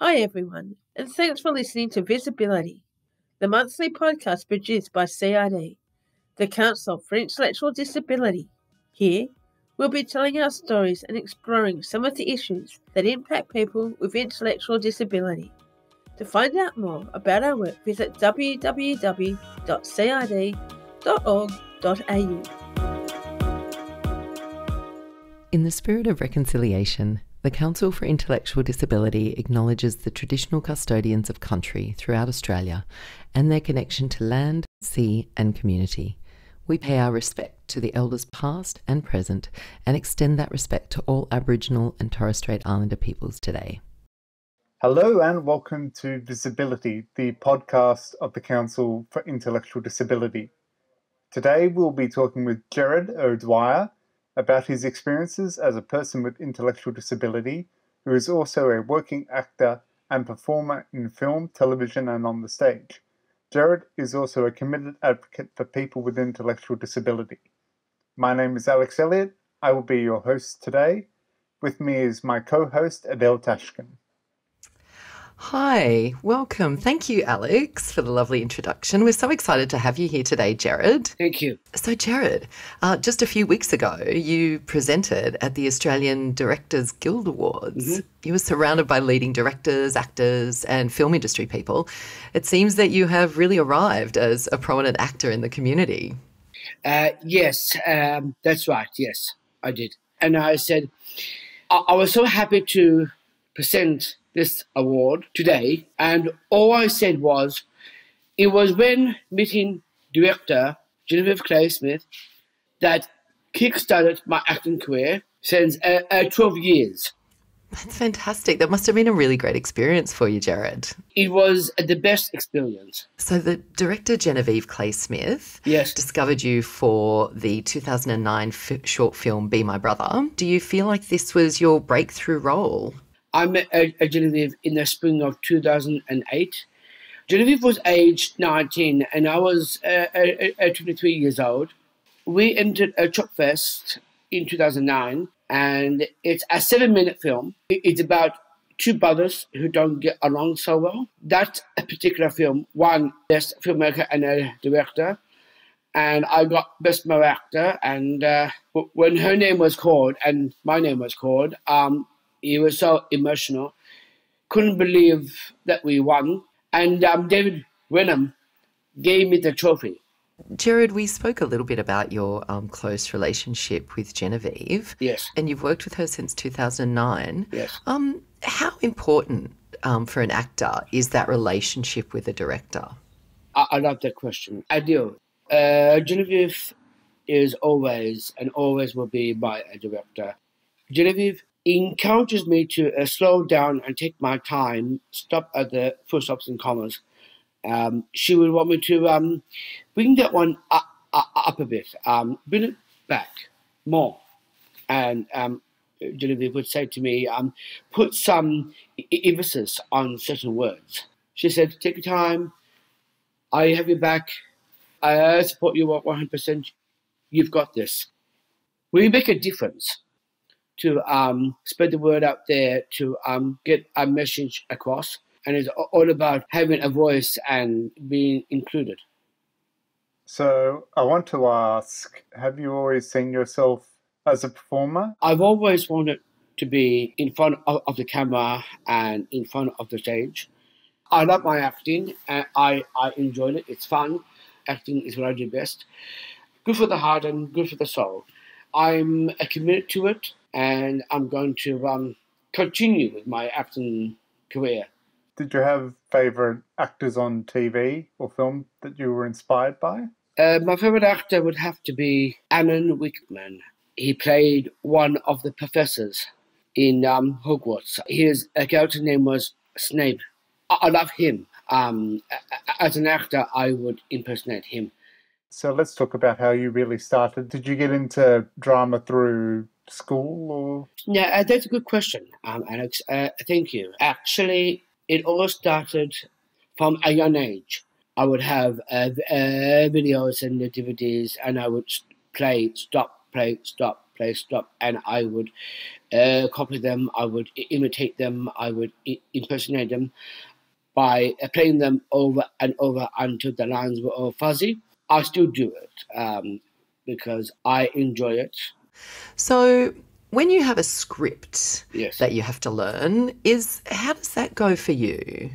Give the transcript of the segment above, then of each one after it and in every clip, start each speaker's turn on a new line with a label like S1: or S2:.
S1: Hi everyone, and thanks for listening to Visibility, the monthly podcast produced by CID, the Council for Intellectual Disability. Here, we'll be telling our stories and exploring some of the issues that impact people with intellectual disability. To find out more about our work, visit www.cid.org.au.
S2: In the spirit of reconciliation, the Council for Intellectual Disability acknowledges the traditional custodians of country throughout Australia and their connection to land, sea and community. We pay our respect to the elders past and present and extend that respect to all Aboriginal and Torres Strait Islander peoples today.
S3: Hello and welcome to Visibility, the podcast of the Council for Intellectual Disability. Today we'll be talking with Gerard O'Dwyer about his experiences as a person with intellectual disability, who is also a working actor and performer in film, television and on the stage. Gerard is also a committed advocate for people with intellectual disability. My name is Alex Elliott. I will be your host today. With me is my co-host Adele Tashkin.
S2: Hi, welcome. Thank you, Alex, for the lovely introduction. We're so excited to have you here today, Gerard.
S4: Thank you.
S2: So, Gerard, just a few weeks ago, you presented at the Australian Directors Guild Awards. Mm-hmm. You were surrounded by leading directors, actors and film industry people. It seems that you have really arrived as a prominent actor in the community.
S4: Yes, that's right. Yes, I did. And I said, I was so happy to present this award today, and all I said was, it was when meeting director Genevieve Clay-Smith that kick-started my acting career since 12 years.
S2: That's fantastic. That must have been a really great experience for you, Gerard.
S4: It was the best experience.
S2: So the director Genevieve Clay-Smith discovered you for the 2009 short film Be My Brother. Do you feel like this was your breakthrough role?
S4: I met Genevieve in the spring of 2008. Genevieve was aged 19 and I was 23 years old. We entered a Tropfest in 2009 and it's a 7-minute film. It's about two brothers who don't get along so well. That particular film won Best Filmmaker and a Director, and I got Best Male Actor. And when her name was called and my name was called, it was so emotional. Couldn't believe that we won. And David Wenham gave me the trophy.
S2: Gerard, we spoke a little bit about your close relationship with Genevieve.
S4: Yes.
S2: And you've worked with her since 2009.
S4: Yes.
S2: How important for an actor is that relationship with a director?
S4: I love that question. I do. Genevieve is always and always will be my director. Genevieve encourages me to slow down and take my time, stop at the full stops and commas. She would want me to bring that one up a bit, bring it back more. And Genevieve would say to me, put some emphasis on certain words. She said, take your time, I have your back, I support you 100%, you've got this. We make a difference to spread the word out there, to get a message across. And it's all about having a voice and being included.
S3: So I want to ask, have you always seen yourself as a performer?
S4: I've always wanted to be in front of the camera and in front of the stage. I love my acting and I enjoy it. It's fun. Acting is what I do best. Good for the heart and good for the soul. I'm committed to it. And I'm going to continue with my acting career.
S3: Did you have favourite actors on TV or film that you were inspired by?
S4: My favourite actor would have to be Alan Rickman. He played one of the professors in Hogwarts. His character name was Snape. I love him. As an actor, I would impersonate him.
S3: So let's talk about how you really started. Did you get into drama through school or?
S4: Yeah, that's a good question, Alex. Thank you. Actually, it all started from a young age. I would have videos and the DVDs, and I would play, stop, play stop, and I would copy them, I would imitate them, I would impersonate them by playing them over and over until the lines were all fuzzy. I still do it because I enjoy it.
S2: So when you have a script
S4: Yes.
S2: that you have to learn, how does that go for you?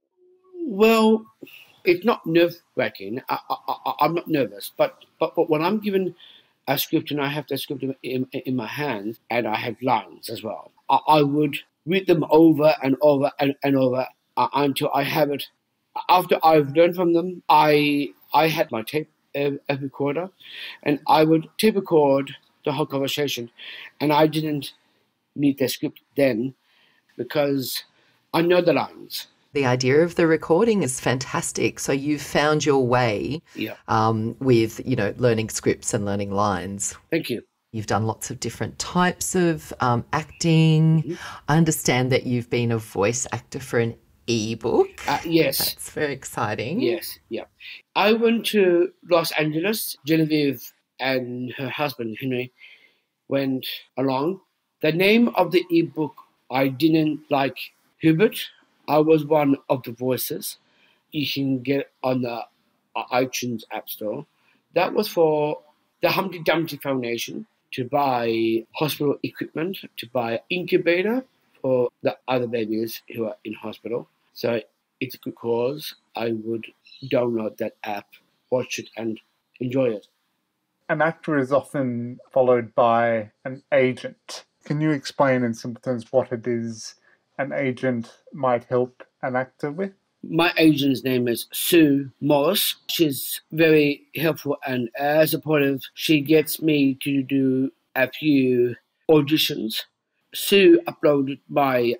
S4: Well, it's not nerve-wracking. I'm not nervous, but when I'm given a script and I have the script in my hands and I have lines as well, I would read them over and over and over until I have it. After I've learned from them, I had my tape recorder, and I would tape record the whole conversation, and I didn't need the script then because I know the lines.
S2: The idea of the recording is fantastic. So you've found your way with, learning scripts and learning lines.
S4: Thank you.
S2: You've done lots of different types of acting.
S4: Mm-hmm.
S2: I understand that you've been a voice actor for an ebook.
S4: Yes.
S2: That's very exciting.
S4: Yes, yeah. I went to Los Angeles. Genevieve and her husband, Henry, went along. The name of the ebook, I didn't like Hubert. I was one of the voices. You can get on the iTunes App Store. That was for the Humpty Dumpty Foundation to buy hospital equipment, to buy incubator for the other babies who are in hospital. So it's a good cause. I would download that app, watch it, and enjoy it.
S3: An actor is often followed by an agent. Can you explain in simple terms what it is an agent might help an actor with?
S4: My agent's name is Sue Morris. She's very helpful and supportive. She gets me to do a few auditions. Sue uploaded my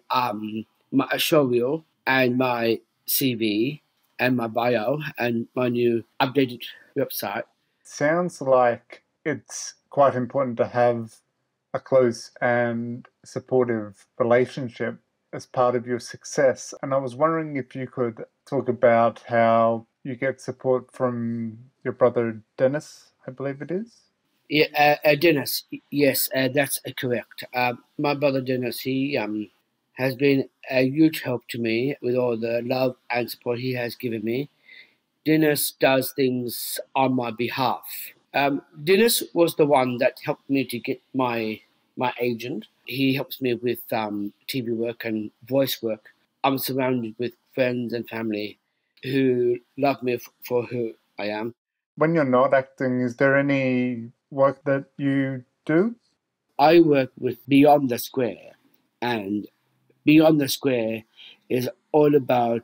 S4: show reel and my CV and my bio and my new updated website.
S3: Sounds like it's quite important to have a close and supportive relationship as part of your success. And I was wondering if you could talk about how you get support from your brother Dennis, I believe it is?
S4: Yeah, Dennis, yes, that's correct. My brother Dennis, he has been a huge help to me with all the love and support he has given me. Dennis does things on my behalf. Dennis was the one that helped me to get my agent. He helps me with TV work and voice work. I'm surrounded with friends and family who love me for who I am.
S3: When you're not acting, is there any work that you do?
S4: I work with Beyond the Square, and Beyond the Square is all about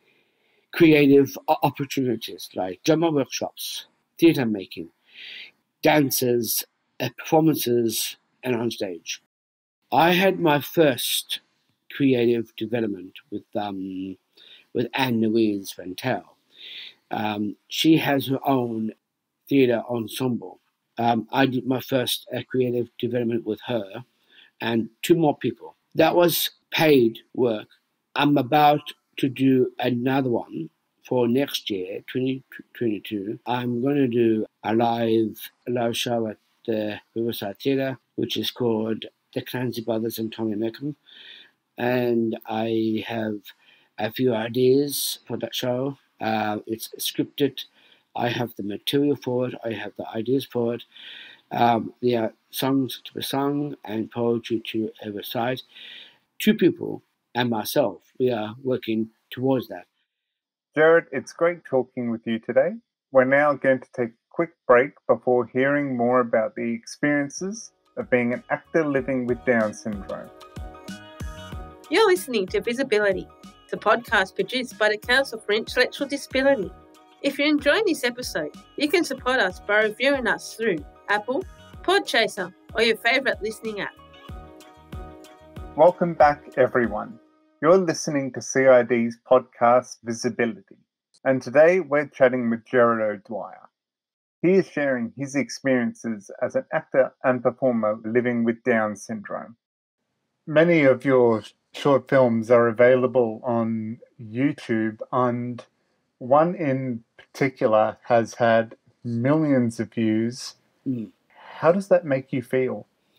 S4: creative opportunities like drama workshops, theatre making, dances, performances, and on stage. I had my first creative development with Anne-Louise Ventel. She has her own theatre ensemble. I did my first creative development with her and two more people. That was paid work. I'm about to do another one for next year, 2022. I'm going to do a live show at the Riverside Theatre, which is called The Clancy Brothers and Tommy Meckham. And I have a few ideas for that show. It's scripted. I have the material for it. I have the ideas for it. There are songs to be sung and poetry to recite. Two people and myself, we are working towards that.
S3: Gerard, it's great talking with you today. We're now going to take a quick break before hearing more about the experiences of being an actor living with Down syndrome.
S1: You're listening to Visibility, the podcast produced by the Council for Intellectual Disability. If you're enjoying this episode, you can support us by reviewing us through Apple, Podchaser, or your favourite listening app.
S3: Welcome back, everyone. You're listening to CID's podcast Visibility, and today we're chatting with Gerard O'Dwyer. He is sharing his experiences as an actor and performer living with Down syndrome. Many of your short films are available on YouTube, and one in particular has had millions of views. How does that make you feel?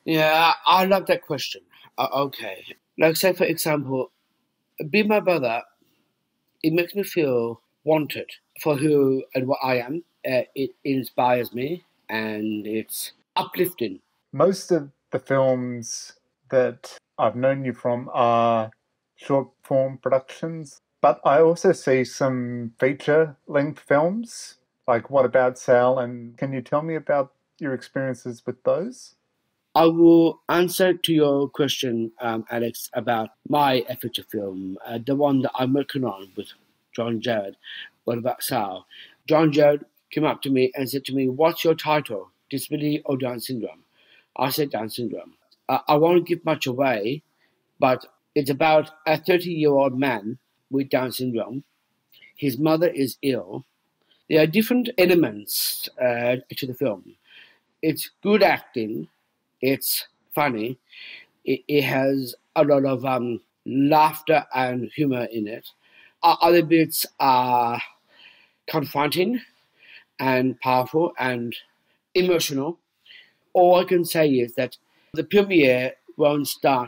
S4: Yeah, I love that question. Okay. Like, say, for example, Be My Brother, it makes me feel wanted for who and what I am. It inspires me and it's uplifting.
S3: Most of the films that I've known you from are short form productions, but I also see some feature length films, like What About Sal? And can you tell me about your experiences with those?
S4: I will answer to your question, Alex, about my feature film, the one that I'm working on with John Gerard. What About Sal? John Gerard came up to me and said to me, "What's your title? Disability or Down syndrome?" I said Down syndrome. I won't give much away, but it's about a 30-year-old man with Down syndrome. His mother is ill. There are different elements to the film. It's good acting. It's funny. It has a lot of laughter and humor in it. Other bits are confronting and powerful and emotional. All I can say is that the premiere won't start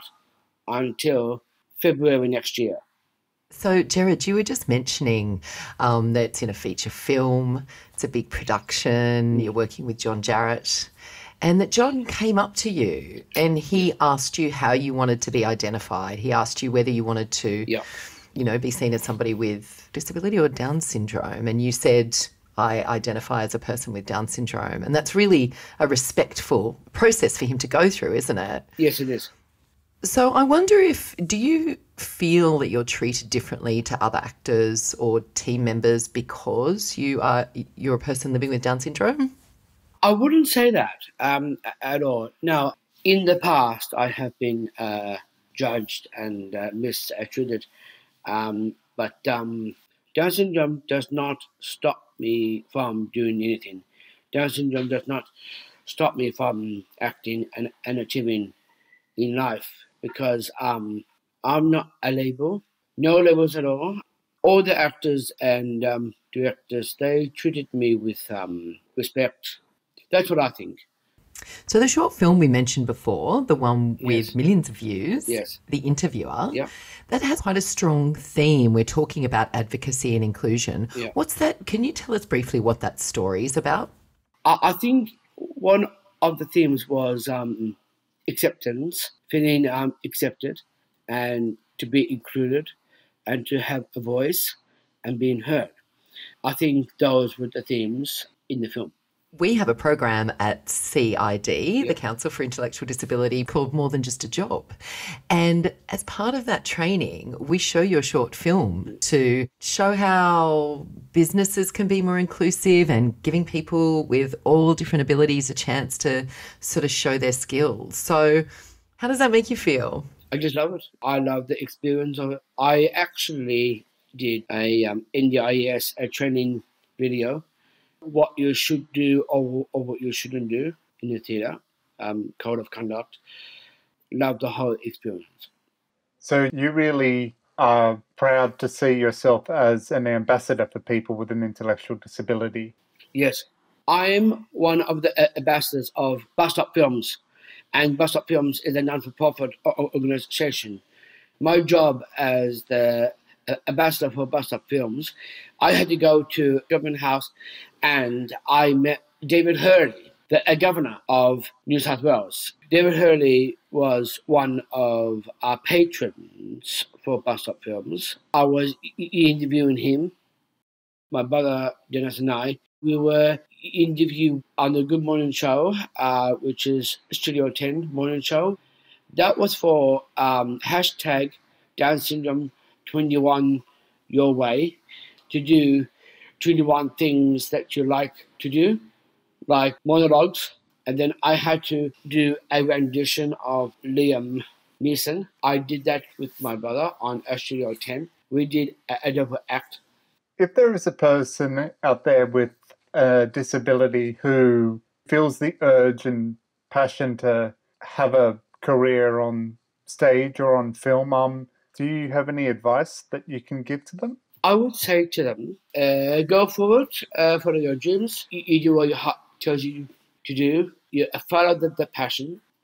S4: until February next year.
S2: So, Gerard, you were just mentioning that it's in a feature film, it's a big production, you're working with John Jarrett, and that John came up to you and he asked you how you wanted to be identified. He asked you whether you wanted to, be seen as somebody with disability or Down syndrome, and you said, "I identify as a person with Down syndrome." And that's really a respectful process for him to go through, isn't it?
S4: Yes, it is.
S2: So I wonder do you feel that you're treated differently to other actors or team members because you're a person living with Down syndrome?
S4: I wouldn't say that at all. Now, in the past, I have been judged and mistreated, but Down syndrome does not stop me from doing anything. Down syndrome does not stop me from acting and achieving in life because I'm not a label, no labels at all. All the actors and directors, they treated me with respect. That's what I think.
S2: So the short film we mentioned before, the one with millions of views, The Interviewer, that has quite a strong theme. We're talking about advocacy and inclusion. What's that? Can you tell us briefly what that story is about?
S4: I think one of the themes was acceptance, feeling accepted and to be included and to have a voice and being heard. I think those were the themes in the film.
S2: We have a program at CID, the Council for Intellectual Disability, called More Than Just a Job. And as part of that training, we show your short film to show how businesses can be more inclusive and giving people with all different abilities a chance to sort of show their skills. So how does that make you feel?
S4: I just love it. I love the experience of it. I actually did a NDIS a training video, what you should do or what you shouldn't do in the theatre, code of conduct. Love the whole experience.
S3: So you really are proud to see yourself as an ambassador for people with an intellectual disability.
S4: Yes. I'm one of the ambassadors of Bus Stop Films, and Bus Stop Films is a non-for-profit organisation. My job as the ambassador for Bus Stop Films, I had to go to Government House and I met David Hurley, the governor of New South Wales. David Hurley was one of our patrons for Bus Stop Films. I was interviewing him. My brother Dennis and I, we were interviewed on the Good Morning Show, which is Studio 10 morning show. That was for hashtag Down Syndrome 21 Your Way, to do 21 things that you like to do, like monologues. And then I had to do a rendition of Liam Neeson. I did that with my brother on Studio 10. We did a double act.
S3: If there is a person out there with a disability who feels the urge and passion to have a career on stage or on film, do you have any advice that you can give to them?
S4: I would say to them, go forward, follow your dreams. You do what your heart tells you to do. You follow the passion.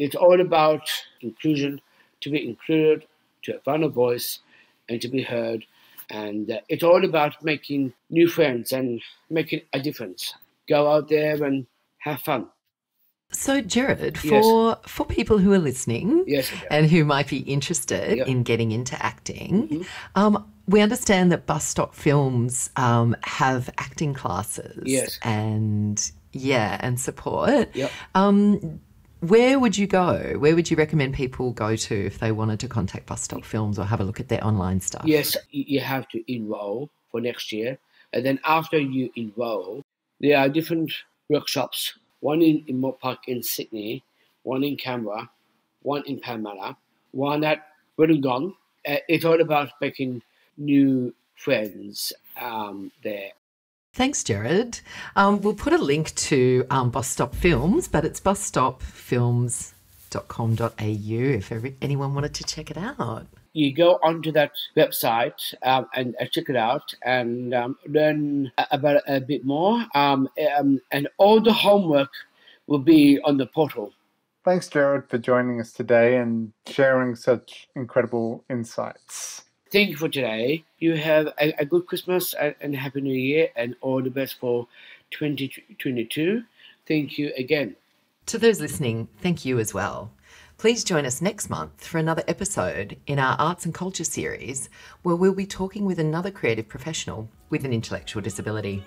S4: It's all about inclusion, to be included, to find a voice, and to be heard. And it's all about making new friends and making a difference. Go out there and have fun.
S2: So, Gerard, for people who are listening and who might be interested in getting into acting, we understand that Bus Stop Films have acting classes and support. Where would you go? Where would you recommend people go to if they wanted to contact Bus Stop Films or have a look at their online stuff?
S4: Yes, you have to enroll for next year. And then after you enroll, there are different workshops. One in Moore Park in Sydney, one in Canberra, one in Parramatta, one at Wollongong. It's all about making new friends there.
S2: Thanks, Gerard. We'll put a link to Bus Stop Films, but it's busstopfilms.com.au if anyone wanted to check it out.
S4: You go onto that website and check it out and learn about it a bit more. And all the homework will be on the portal.
S3: Thanks, Gerard, for joining us today and sharing such incredible insights.
S4: Thank you for today. You have a good Christmas and Happy New Year and all the best for 2022. Thank you again.
S2: To those listening, thank you as well. Please join us next month for another episode in our Arts and Culture series where we'll be talking with another creative professional with an intellectual disability.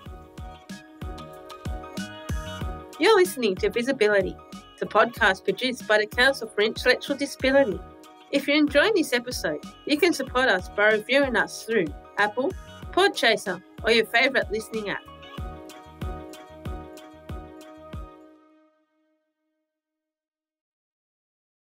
S1: You're listening to Visibility, the podcast produced by the Council for Intellectual Disability. If you're enjoying this episode, you can support us by reviewing us through Apple, Podchaser, or your favourite listening app.